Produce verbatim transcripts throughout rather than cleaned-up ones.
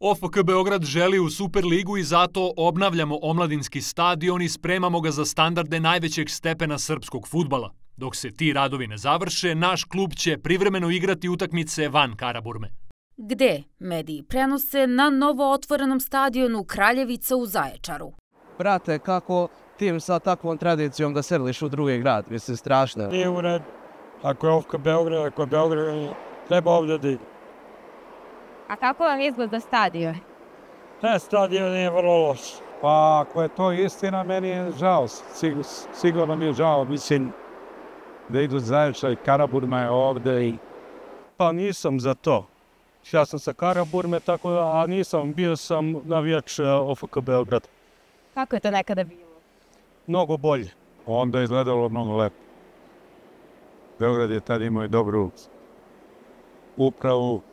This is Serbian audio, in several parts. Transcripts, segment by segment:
O F K Beograd želi u Superligu i zato obnavljamo omladinski stadion i spremamo ga za standarde najvećeg stepena srpskog fudbala. Dok se ti radovi ne završe, naš klub će privremeno igrati utakmice van Karaburme. Gde mediji prenose na novo otvorenom stadionu Kraljevica u Zaječaru. Brate, kako tim sa takvom tradicijom da seliš u drugi grad, mislim, strašno. Nije u red. Ako je F K Beograd, ako je Beograd, treba ovdje da ide. A kako vam izgleda stadion? Ne, stadion je vrlo loš. Pa ako je to istina, meni je žao. Sigur, sigurno mi je žao. Mislim da idu Zaječar i Karaburma je ovdje. I... Pa nisam za to. Ja sam sa Karaburme, tako da, a nisam, bio sam navijač O F K Beograd. Kako je to nekada bilo? Mnogo bolje. Onda je izgledalo mnogo lepo. Beograd je tada imao i dobru upravu.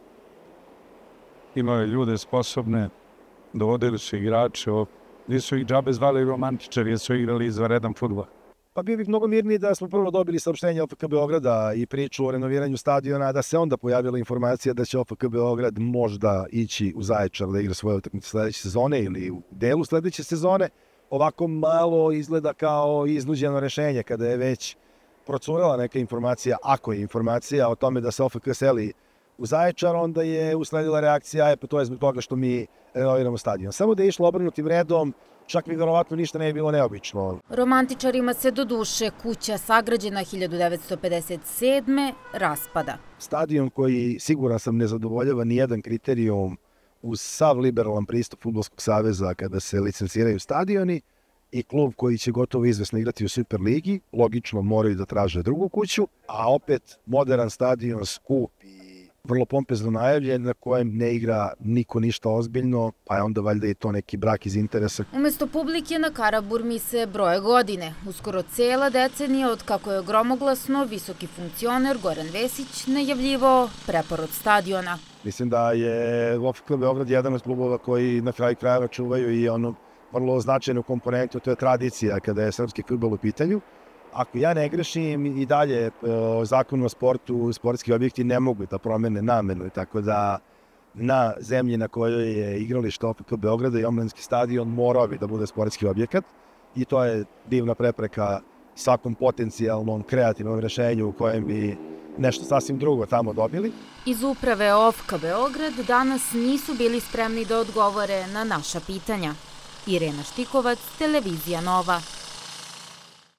Imao je ljude sposobne, dovodili su igrače. Nisu ih džabe zvali romantičari, jer su igrali izvanredan fudbal. Pa bio bih mnogo mirniji da smo prvo dobili saopštenje O F K Beograda i priču o renoviranju stadiona, da se onda pojavila informacija da će O F K Beograd možda ići u Zaječar da igra svoje utakmice sledeće sezone ili u delu sledeće sezone. Ovako malo izgleda kao iznuđeno rešenje kada je već procurala neka informacija, ako je informacija o tome da se O F K seli u Zaječar, onda je usledila reakcija, e, pa to je zbog toga što mi renoviramo stadion. Samo da je išlo obrnutim redom, čak mi verovatno ništa ne je bilo neobično. Romantičarima se do duše kuća sagrađena hiljadu devetsto pedeset sedme raspada. Stadion koji, siguran sam, ne zadovoljava nijedan kriterijum uz sav liberalan pristup Fudbalskog saveza kada se licenciraju stadioni i klub koji će gotovo izvesno igrati u Superligi, logično moraju da traže drugu kuću, a opet modern stadion, skup i vrlo pompezno najavljen, na kojem ne igra niko ništa ozbiljno, pa je onda valjda i to neki brak iz interesa. Umesto publike na Karaburmi se broje godine. Uskoro cela decenija od kako je gromoglasno visoki funkcioner Goran Vesić najavljivao preporod stadiona. Mislim da je O F K Beograd jedan od klubova koji na kraju krajeva čuvaju i ono vrlo značajnu komponentu, to je tradicija kada je srpski fudbal u pitanju. Ako ja ne grešim, i dalje zakon o sportu, sportski objekti ne mogu da promene namenu, tako da na zemlji na kojoj je igralište O F K Beograda i omladinski stadion morao bi da bude sportski objekat i to je divna prepreka svakom potencijalnom kreativnom rešenju u kojem bi nešto sasvim drugo tamo dobili. Iz uprave O F K Beograd danas nisu bili spremni da odgovore na naša pitanja. Irena Štikovac, Televizija Nova.